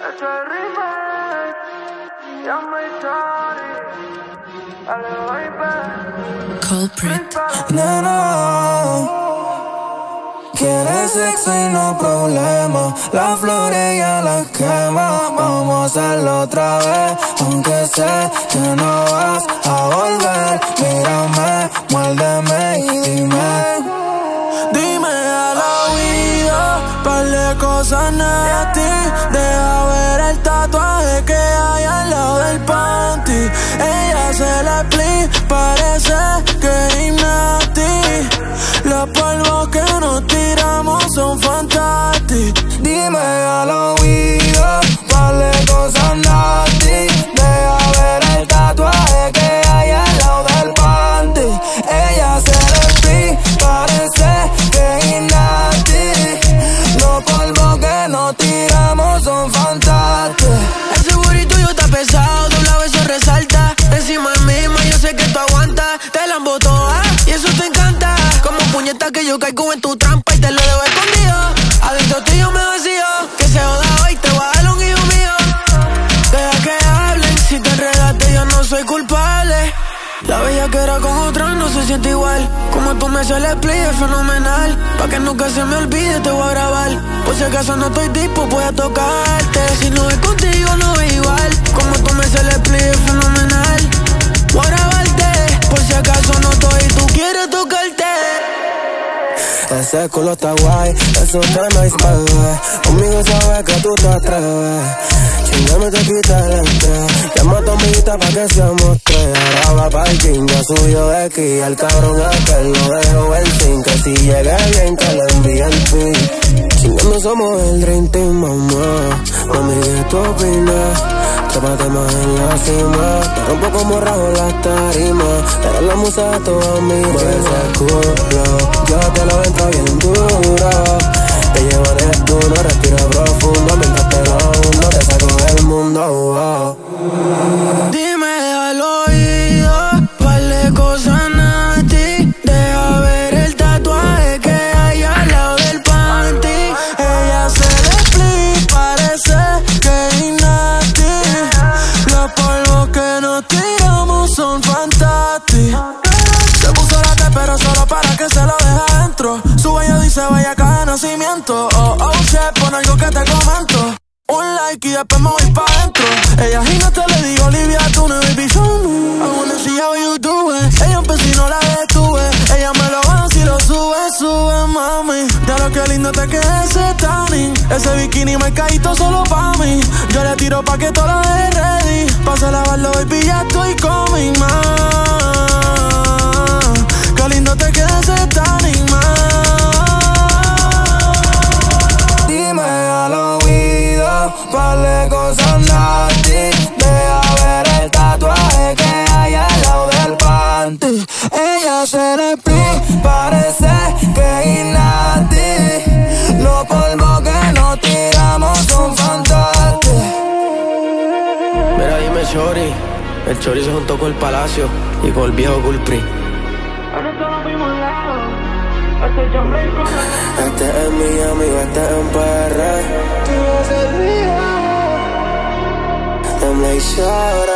Culprit. Nena, quieres sexo y no problema. Las flores ya las quema. Vamos a hacerlo otra vez, aunque sé que no vas a volver. Mírame, muérdeme y dime a la vida, par de cosas nasty. Deja ver el tatuaje que hay al lado del panty. Ella se la split, parece que es nasty. Los polvos que nos tiramos son fantásticos. Dime a la vida, par de cosas nasty. Deja ver el tatuaje que hay al lado del panty. Ella se la split, parece que es nasty. Los polvos que nos tiramos son fantásticos. Ese booty tuyo está pesado, doblado eso resalta. Encima de mí, yo sé que tú aguantas. Te la embotoa y eso te encanta. Como puñeta que yo caigo en tu trampa y te lo dejo escondido. Adentro tuyo me vacío, que se joda hoy, te voy a dar un hijo mío. Deja que hablen, si te enredaste yo no soy culpable. La bella que era con otra no se siente igual. Como tú me haces el split es fenomenal. Pa' que nunca se me olvide te voy a grabar. Por si acaso no estoy tipo voy a tocarte. Si no es contigo no es igual. Como tú me haces el split es fenomenal. Voy a grabarte, por si acaso no estoy y tú quieres tocarte. Ese culo está guay, eso está nice, bebé. Conmigo sabes que tú te atreves. Chingame te quita el estrés. Llama a tu amiguita pa' que seamos tres. Ahora va pa'l king, ya subió de aquí. Al cabrón aquel lo dejo en sin. Que si llegue bien que le envíe el pin. Chingando somos el Dream Team, mamá. Mami, ¿qué tú opinas? Trépate más en la cima. Te rompo como rajo las tarimas. Eres la musa de toda mi rima. Ese culo, yo te lo entro bien duro. Te llevo en el tuno, respira profundo. Mientras te lo hundo, te saco del mundo, wow. Dime al oído, par de cosas nasty. Deja ver el tatuaje que hay al lado del panty. Ella se le split, parece que es nasty. Los polvos que nos tiramos son fantásticos. Se puso la T pero solo para que se lo deje adentro. Su bello dice vaya acá de nacimiento. Oh, oh, shit, pon algo que te comento. Un like y después me voy pa' dentro. Ella gigante le digo Olivia, tú no baby show me. I wanna see how you do it. Ella empezó y no la detuve. Ella me lo baja si lo sube, sube, mami. Ya lo que lindo te queda ese tanning. Ese bikini marcadito solo pa' mí. Yo le tiro pa' que todo lo deje ready. Pasa a lavarlo, baby, ya estoy coming, man. Qué lindo te queda ese tanning, man. Dime al oído, par de cosas nasty. Deja ver el tatuaje que hay al lado del panty. Ella se le split, parece que es nasty. Los polvos que nos tiramos son fantásticos. Mira, dime Chori. El Chori se juntó con el Palacio y con el viejo Culprit. Este es mi amigo, este es un PR. Tú vas a ser mía. Dame y llora.